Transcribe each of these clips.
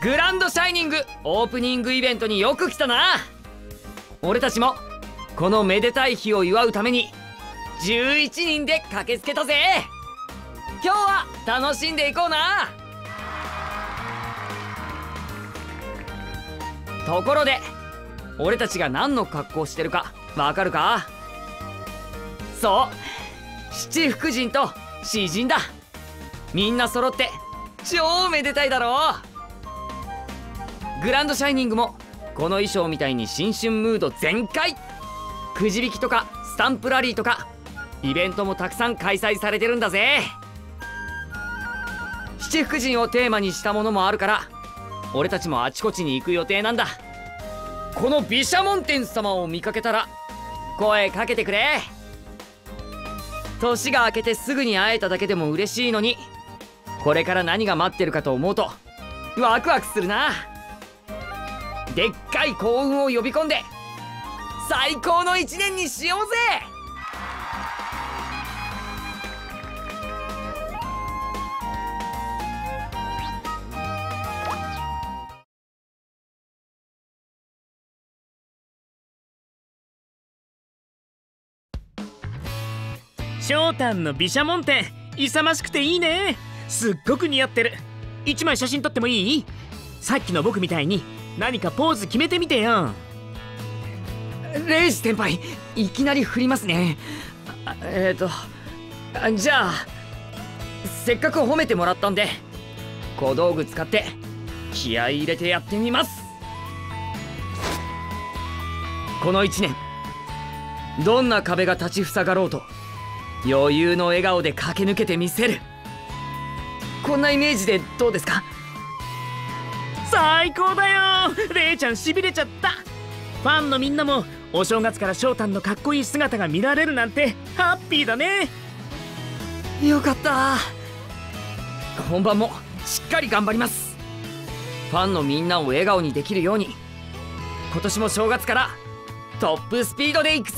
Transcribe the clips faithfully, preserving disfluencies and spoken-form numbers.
グランドシャイニングオープニングイベントによく来たな。俺たちもこのめでたい日を祝うためにじゅういちにんで駆けつけたぜ。今日は楽しんでいこうな。ところで俺たちが何の格好をしてるかわかるか？そう、七福神と詩人だ。みんな揃って超めでたいだろう。グランドシャイニングもこの衣装みたいに新春ムード全開。くじ引きとかスタンプラリーとかイベントもたくさん開催されてるんだぜ。七福神をテーマにしたものもあるから俺たちもあちこちに行く予定なんだ。この毘沙門天様を見かけたら声かけてくれ。年が明けてすぐに会えただけでも嬉しいのに、これから何が待ってるかと思うとワクワクするな。でっかい幸運を呼び込んで最高の一年にしようぜ。 翔太の毘沙門天勇ましくていいね。すっごく似合ってる。一枚写真撮ってもいい？さっきの僕みたいに何かポーズ決めてみてよ。 レイジ先輩いきなり振りますね。えっとじゃあせっかく褒めてもらったんで小道具使って気合い入れてやってみます。このいちねんどんな壁が立ちふさがろうと余裕の笑顔で駆け抜けてみせる。こんなイメージでどうですか？ 最高だよ。レイちゃんしびれちゃった。ファンのみんなもお正月から翔太のかっこいい姿が見られるなんてハッピーだね。 よかった。本番もしっかり頑張ります。ファンのみんなを笑顔にできるように今年も正月からトップスピードで行くぜ。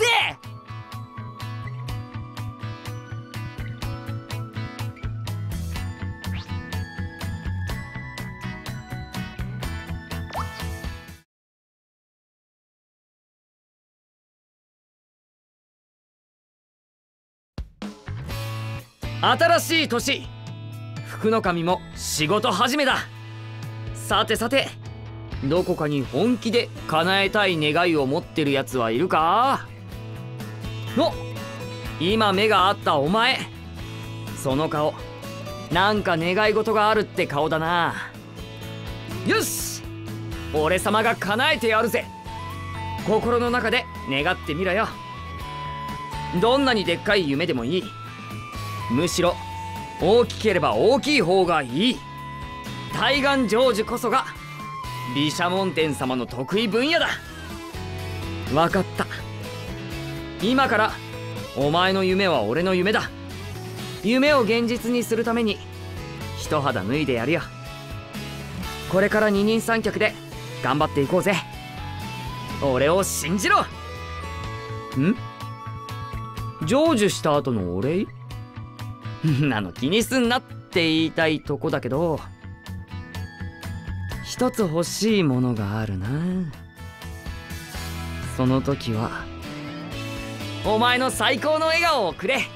新しい年、福の神も仕事始めだ。さてさてどこかに本気で叶えたい願いを持ってるやつはいるか？お、今目が合ったお前、その顔なんか願い事があるって顔だな。よし、俺様が叶えてやるぜ。心の中で願ってみろよ。どんなにでっかい夢でもいい。むしろ大きければ大きい方がいい。大願成就こそが毘沙門天様の得意分野だ。分かった。今からお前の夢は俺の夢だ。夢を現実にするために一肌脱いでやるよ。これから二人三脚で頑張っていこうぜ。俺を信じろ。ん？成就した後のお礼？なの気にすんなって言いたいとこだけど、一つ欲しいものがあるな。その時はお前の最高の笑顔をくれ。